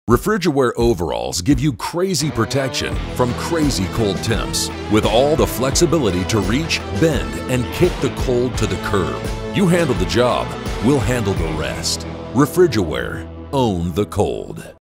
RefrigiWear overalls give you crazy protection from crazy cold temps, with all the flexibility to reach, bend, and kick the cold to the curb. You handle the job, we'll handle the rest. RefrigiWear, own the cold.